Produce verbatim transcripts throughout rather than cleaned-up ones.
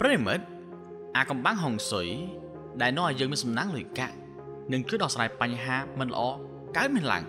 ប្រិមិត្តអាកំបាំងហុងស៊ុយដែលនាំឲ្យយើងមានសំណាងលុយកាក់និងជួយដោះស្រាយបញ្ហាមិនល្អកើតមានឡើង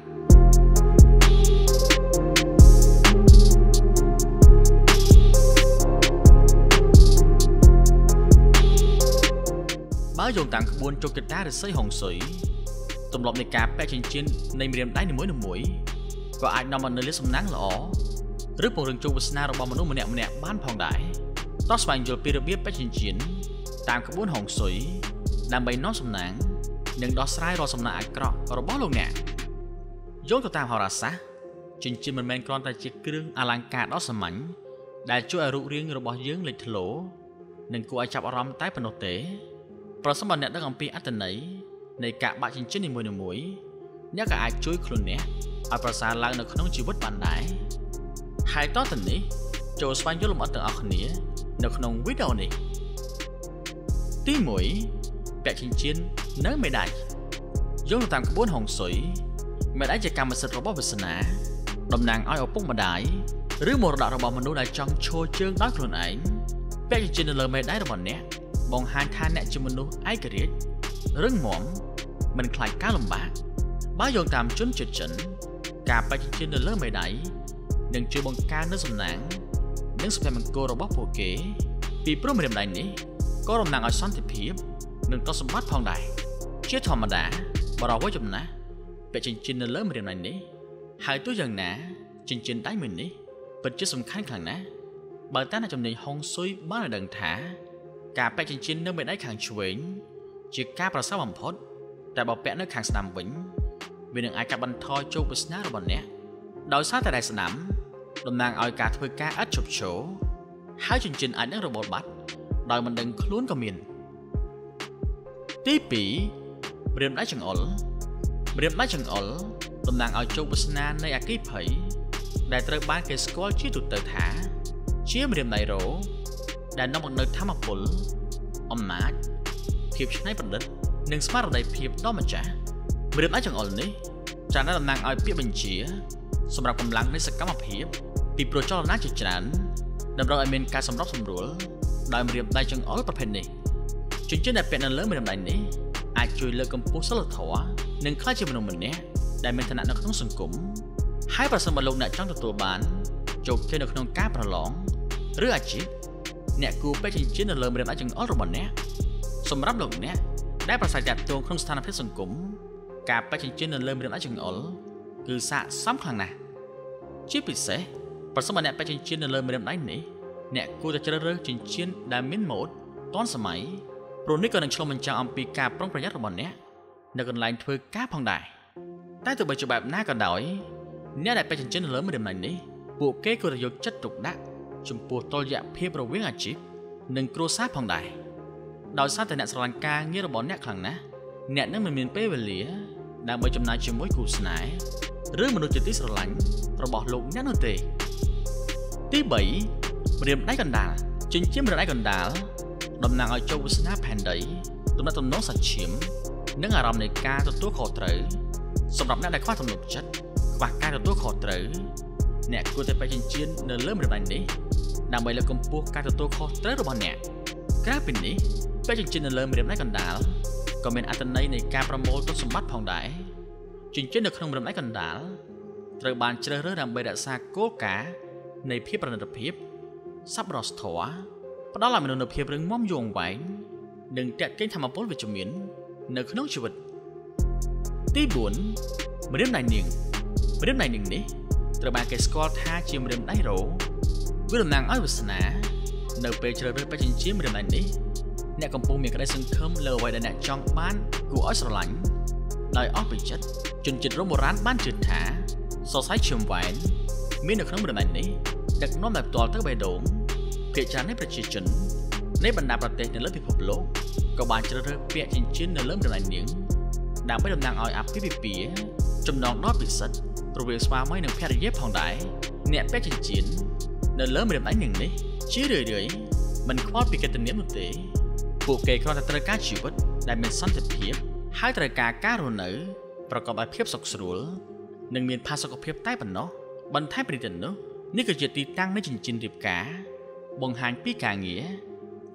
បើយោងតាមក្បួនជោគជតាឫស្សីហុងស៊ុយទម្លាប់នៃការពាក់ចិញ្ចៀននៃម្រាមដៃនីមួយៗក៏អាចនាំមកនូវលាភសំណាងល្អឬពង្រឹងជោគវាសនារបស់មនុស្សម្នាក់ៗបានផងដែរតោះស្វែងយល់ពីរបៀបពាក់ចិញ្ចៀនតាមក្បួនហុងស៊ុយដើម្បីនាំសំណាងនិងដោះស្រាយរាល់សំណាងអាក្រក់របស់លោកអ្នកយោងទៅតាមហោរាសាស្ត្រចិញ្ចៀនមិនមែនគ្រាន់តែជាគ្រឿងអលង្ការដ៏សាមញ្ញដែលជួយឲ្យរូបរាងរបស់យើងលេចធ្លោនិងគួរឲ្យចាប់អារម្មណ៍តែប៉ុណ្ណោះទេប្រសិនបើអ្នកដឹងអំពីអត្ថន័យនៃការបាក់ចិញ្ចៀននីមួយៗអ្នកក៏អាចជួយខ្លួនអ្នកឲ្យប្រសើរឡើងនៅក្នុងជីវិតបានដែរហើយតទៅនេះចូលស្វែងយល់លម្អិតទាំងអស់គ្នានៅក្នុងវីដេអូនេះទីមួយពាក់ចិញ្ចៀននៅមេដៃយោងទៅតាមក្បួនហុងស៊ុយមេដៃជាកម្មសិទ្ធិរបស់វាសនាតំណាងឲ្យឪពុកម្ដាយឬមរតករបស់មនុស្សដែលចង់ឈរជើងដោយខ្លួនឯងពាក់ចិញ្ចៀននៅលើមេដៃរបស់អ្នកបង្ហាញថាអ្នកជាមនុស្សឯករាជ្យរឹងមាំមិនខ្លាចការលំបាកបើយោងតាមជនជាតិចិនការពាក់ចិញ្ចៀននៅលើមេដៃនឹងជួយបង្កើននូវសំណាងនិងសុភមង្គលរបស់ពួកគេពីព្រោះម្រាមដៃនេះក៏តំណាងឲ្យសន្តិភាពនិងទ្រព្យសម្បត្តិផងដែរជាធម្មតាបរិវត្តចំណាស់ពាក់ចិញ្ចៀននៅលើម្រាមដៃនេះហើយទោះយ៉ាងណាចិញ្ចៀនដៃមួយនេះពិតជាសំខាន់ខ្លាំងណាស់បើតាមជំនាញហុងស៊ុយបានឲ្យដឹងថាការពាក់ចិញ្ចៀននៅមេដៃខាងឆ្វេងជាការប្រសើរបំផុតតែបើពាក់នៅខាងស្ដាំវិញវានឹងអាចកាត់បន្ថយជោគវាសនារបស់អ្នកដោយសារតែដៃស្ដាំតំណាងឲ្យការធ្វើការឥតឈប់ឈរហើយចិញ្ចៀនអាចនឹងរបូតបាត់ដោយមិនដឹងខ្លួនក៏មានទីពីរម្រាមដៃចង្អុលម្រាមដៃចង្អុលតំណាងឲ្យជោគវាសនានៃអគ្គិភ័យដែលត្រូវបានគេស្គាល់ជាទូទៅថាជាម្រាមដៃរោដែលនាំមកនូវធម៌ពលអំណាចភាពច្នៃប្រឌិតនិងស្មារតីភាពដ៏ម្ចាស់ម្រាមដៃចង្អុលនេះច្រើនតែតំណាងឲ្យពាក្យបញ្ជាសម្រាប់កម្លាំងនៃសកម្មភាពពីប្រចលនាជាច្រើនតម្រូវឲ្យមានការសម្របសម្រួលដោយម្រាមដៃចង្អុលប្រភេទនេះចិញ្ចៀនដែលពាក់នៅលើម្រាមដៃនេះអាចជួយលើកកម្ពស់សីលធម៌និងក្លាយជាមនុស្សម្នាក់ដែលមានឋានៈនៅក្នុងសង្គមហើយប្រសិនបើលោកអ្នកចង់ទទួលបានជោគជ័យនៅក្នុងការប្រឡងឬអាជីពអ្នកគួរពាក់ចិញ្ចៀននៅលើម្រាមដៃចង្អុលរបស់អ្នកសម្រាប់លោកអ្នកដែលប្រស័យតាក់ទងក្នុងស្ថានភាពសង្គមការពាក់ចិញ្ចៀននៅលើម្រាមដៃចង្អុលគឺស័ក្តិសមខ្លាំងណាស់ជាពិសេសប្រសិនបើអ្នកពាក់ចិញ្ចៀននៅលើម្រាមដៃនេះអ្នកគួរតែជ្រើសរើសចិញ្ចៀនដែលមានម៉ូដទាន់សម័យព្រោះនេះក៏នឹងឆ្លុះបញ្ចាំងអំពីការប្រុងប្រយ័ត្នរបស់អ្នកនៅកន្លែងធ្វើការផងដែរតែទោះបីជាបែបណាក៏ដោយអ្នកដែលពាក់ចិញ្ចៀននៅលើម្រាមដៃនេះពួកគេគួរតែយកចិត្តទុកដាក់ចំពោះតុល្យភាពរវាងអាជីពនិងគ្រួសារផងដែរដោយសារតែអ្នកស្រឡាញ់ការងាររបស់អ្នកខ្លាំងណាស់អ្នកនឹងមិនមានពេលវេលាដើម្បីចំណាយជាមួយគូស្នេហ៍ឬមនុស្សជាទីស្រឡាញ់របស់លោកអ្នកនោះទេទីបីម្រាមដៃកណ្ដាលចិញ្ចៀនម្រាមដៃកណ្ដាលតំណាងឲ្យជោគវាសនាផែនដីទំនាក់ទំនងសាច់ឈាមនិងអារម្មណ៍នៃការទទួលខុសត្រូវសម្រាប់អ្នកដែលខ្វះទំនុកចិត្តខ្វះការទទួលខុសត្រូវអ្នកគួរតែពាក់ចិញ្ចៀននៅលើម្រាមដៃនេះដើម្បីលើកកម្ពស់ការទទួលខុសត្រូវរបស់អ្នកក្រៅពីនេះពាក់ចិញ្ចៀននៅលើម្រាមដៃកណ្ដាលក៏មានអត្ថន័យនៃការប្រមូលទ្រព្យសម្បត្តិផងដែរចិញ្ចៀននៅក្នុងម្រាមដៃកណ្ដាលត្រូវបានជ្រើសរើសដើម្បីរក្សាគោលការណ៍នៃភាពប្រណិតភាពសប្បុរសធម៌ផ្ដល់ឲ្យមនុស្សនូវភាពរឹងមាំយូរអង្វែងនិងទាក់ទាញថាមពលវិជ្ជមាននៅក្នុងជីវិតទីបួនម្រាមដៃនាងម្រាមដៃនាងនេះត្រូវបានគេស្គាល់ថាជាម្រាមដៃរោវាតំណាងឲ្យវាសនានៅពេលជ្រើសរើសពាក់ចិញ្ចៀនម្រាមដៃនេះអ្នកកំពុងមានក្តីសង្ឃឹមលើអ្វីដែលអ្នកចង់បានគួរឲ្យស្រឡាញ់ដោយអស់ពីចិត្តជនជាតិរ៉ូមបុរាណបានជឿថាសរសៃឈាមវែងមាននៅក្នុងម្រាមដៃនេះដឹកនាំដោយផ្ទាល់ទៅបេះដូងភាគច្រើននៃប្រជាជននៃបណ្ដាប្រទេសនៅលើពិភពលោកក៏បានជ្រើសរើសពាក់ចិញ្ចៀននៅលើម្រាមដៃនាងដើម្បីតំណាងឲ្យអាពាហ៍ពិពាហ៍ចំណងដ៏ពិសិដ្ឋរវាងស្វាមីនិងភរិយាផងដែរអ្នកពាក់ចិញ្ចៀននៅលើម្រាមដៃនាងនេះជារឿយៗមិនខ្វល់ពីកិត្តិនាមនោះទេពួកគេគ្រាន់តែត្រូវការជីវិតដែលមានសន្តិភាពហើយត្រូវការការរស់នៅប្រកបដោយភាពសុខស្រួលនិងមានផាសុកភាពតែប៉ុណ្ណោះបន្ថែមពីនេះទៅនោះនេះគឺជាទីតាំងនៃចិញ្ចៀនរៀបការបង្ហាញពីការងារ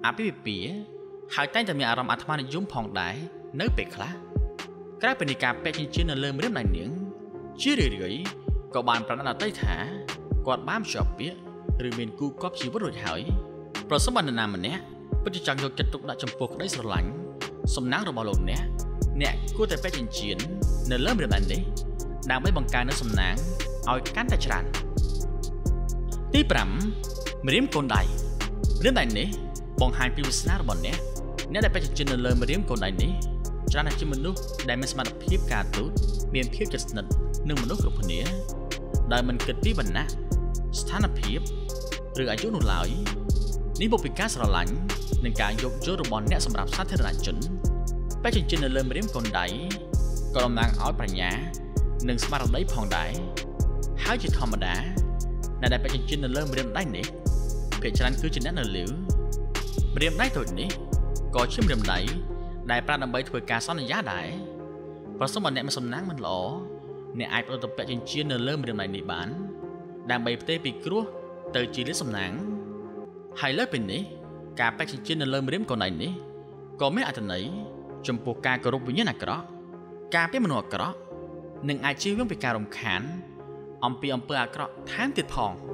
អាពាហ៍ពិពាហ៍ហើយតែងតែមានអារម្មណ៍អាត្មានិយមផងដែរនៅពេលខ្លះក្រៅពីនៃការពាក់ចិញ្ចៀននៅលើម្រាមដៃនាងជារឿយៗក៏បានប្រណិតអតីតថាគាត់បានជាប់ពាក្យឬមានគូគប់ជីវិតរួចហើយប្រសិនបើនរណាម្នាក់ពិតជាចង់យកចិត្តទុកដាក់ចំពោះក្តីស្រឡាញ់សំណាងរបស់លោកអ្នកអ្នកគួរតែពាក់ចិញ្ចៀននៅលើម្រាមដៃនេះដើម្បីបង្កើននូវសំណាងឲ្យកាន់តែច្រើនទីប្រាំម្រាមកូនដៃម្រាមដៃនេះបង្ហាញពីវាសនារបស់អ្នកអ្នកដែលពាក់ចិញ្ចៀននៅលើម្រាមកូនដៃនេះច្រើនតែជាមនុស្សដែលមានសមត្ថភាពការទូតមានភាពជិតស្និទ្ធនឹងមនុស្សគ្រប់គ្នាដែលមិនគិតពីវណ្ណៈស្ថានភាពឬអាយុនោះឡើយនេះមកពីការស្រឡាញ់និងការយកយករបស់អ្នកសម្រាប់សាធារណជនពាក់ចិញ្ចៀននៅលើម្រាមកូនដៃក៏តំណាងឲ្យប្រាជ្ញានិងស្មារតីផងដែរហើយជាធម្មតាអ្នកដែលពាក់ចិញ្ចៀននៅលើម្រាមដៃនេះភាគច្រើនគឺជាអ្នកនៅលីវម្រាមដៃតូចនេះក៏ជាម្រាមដៃដែលប្រើដើម្បីធ្វើការសន្យាដែរប្រសិនបើអ្នកមានសំណាងមិនល្អអ្នកអាចប្រដៅពាក់ចិញ្ចៀននៅលើម្រាមដៃនេះបានដើម្បីផ្ទេរពីគ្រោះទៅជាលាភសំណាងហើយលើពីនេះការពាក់ចិញ្ចៀននៅលើម្រាមកូនដៃនេះក៏មានអត្ថន័យចំពោះការគោរពវិញ្ញាណអាក្រក់ការពារមនុស្សអាក្រក់និងអាចជៀសវាងពីការរំខានអំពីអំពើអាក្រក់ថែមទៀតផង